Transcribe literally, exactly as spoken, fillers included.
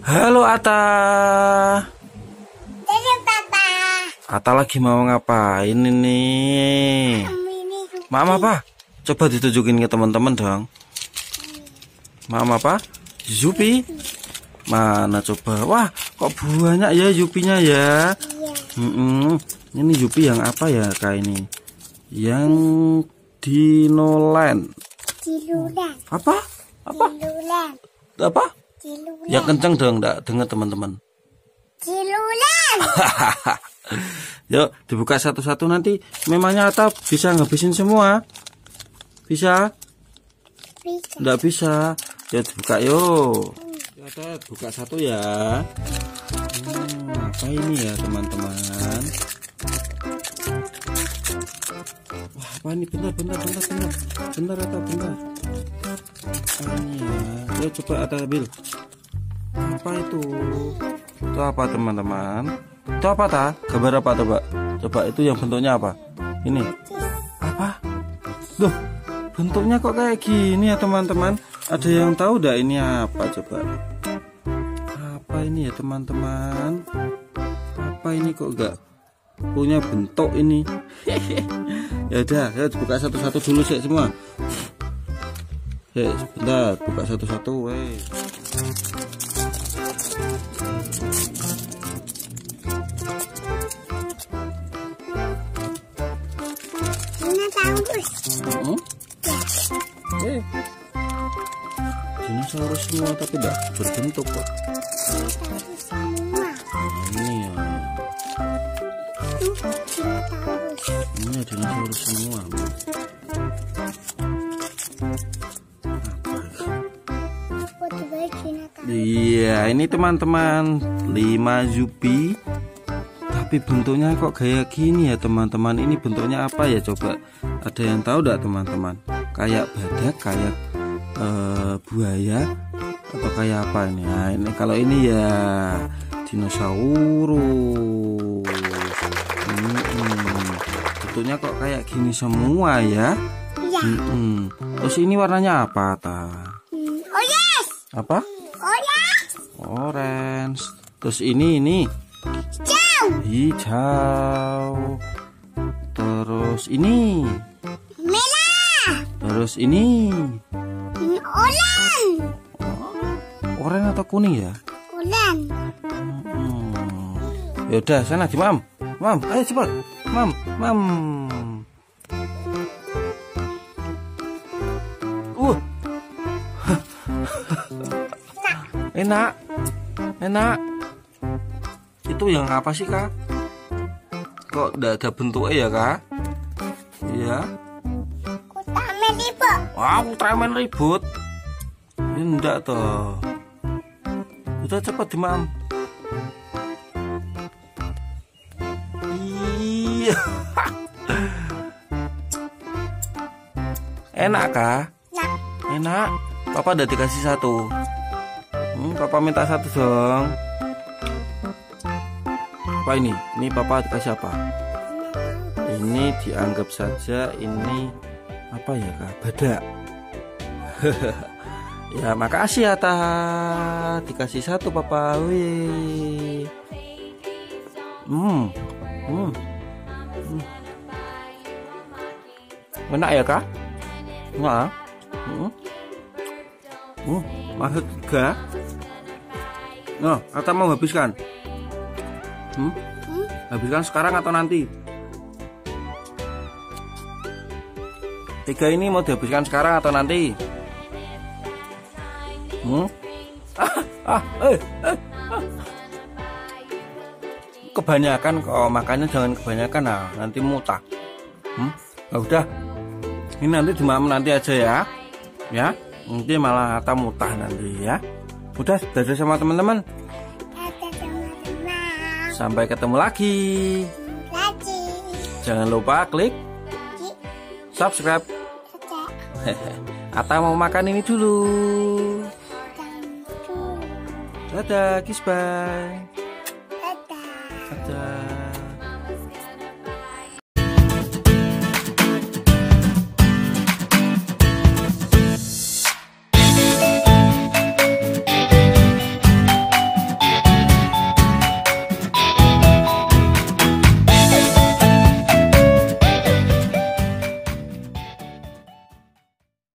Halo Ata. Halo Papa. Ata lagi mau ngapain ini? Mama apa? Coba ditunjukin ke teman-teman dong. Mama apa? Yupi. Mana coba? Wah, kok banyak ya Yupinya ya? Iya. Mm-mm. Ini Yupi yang apa ya kak ini? Yang Dinoland. Cilulan. Apa? Apa? Cilulan. Apa? Cilulan. Ya kenceng dong, enggak dengar teman-teman. Cilulan. Yuk dibuka satu-satu, nanti memangnya Ata bisa ngabisin semua? Bisa? Bisa. Enggak bisa. Ya dibuka yuk. Ya, Ata buka satu ya. Hmm, apa ini ya teman-teman? Wah, apa ini? Bentar, bentar, bentar, bentar. Bentar Ata, bentar. Apa ini ya? Ya coba Ata ambil. Apa itu? Itu apa teman-teman? Itu apa ta? Gambar apa coba? Coba itu yang bentuknya apa? Ini apa? Loh, bentuknya kok kayak gini ya teman-teman? Ada yang tahu enggak ini apa coba? Apa ini ya teman-teman? Apa ini kok enggak punya bentuk ini? Ya udah, ya buka satu-satu dulu sih semua. Ya, sebentar, buka satu-satu, weh. Dinosaurus. Hmm? Eh. Dinosaurus semua tapi tidak berbentuk kok. Dinosaurus semua. Nah, ini ya. Itu dinosaurus. Ini ya dinosaurus semua. Foto bayi dinosaurus. Iya, ini teman-teman lima Yupi. Tapi bentuknya kok kayak gini ya teman-teman. Ini bentuknya apa ya coba? Ada yang tahu enggak teman-teman? Kayak badak, kayak uh, buaya, atau kayak apa ini? Nah, ini kalau ini ya dinosaurus. Hmm, bentuknya kok kayak gini semua ya? Iya. Hmm, terus ini warnanya apa ta? Hmm. Oh yes. Apa? Oh yes. Orange. Terus ini ini Ciao. hijau. Terus ini. Merah. Terus ini. Hmm. Oranye. Oranye atau kuning ya? Oranye. Hmm. Ya udah sana di Mam. Mam, ayo cepat. Mam, Mam. Uh. Enak. Enak. Itu yang apa sih, Kak? Kok enggak ada bentuknya ya, Kak? Iya. Ultraman ribut. Wah, Ultraman ribut. Ini enggak toh. Udah cepat di Mam. Iya. Enak kah? Nah. Enak. Papa udah dikasih satu. Hmm, Papa minta satu dong. Apa ini? Ini Papa dikasih apa? Ini dianggap saja ini apa ya kak? Badak. Ya makasih ya ta. Dikasih satu Papa. Wih. Hmm. Hmm. Hmm. Enak ya kak? Enggak. Hmm. Hmm. Masuk tiga. Nah, Ata mau habiskan. Hmm? Hmm? Habiskan sekarang atau nanti? Tiga ini mau dihabiskan sekarang atau nanti? Hmm? Ah, ah, eh, eh, ah. Kebanyakan kok, makanya jangan kebanyakan, nah nanti mutah. Hmm? Nah, udah. Ini nanti dimam nanti aja ya. Ya, nanti malah Ata mutah nanti ya. Udah, dadah sama teman-teman. Ada teman-teman. Sampai ketemu lagi. Lagi. Jangan lupa klik Di. subscribe. Ada. Ata mau makan ini dulu. Dan dulu. Dadah, kiss bye. Dadah. Dadah.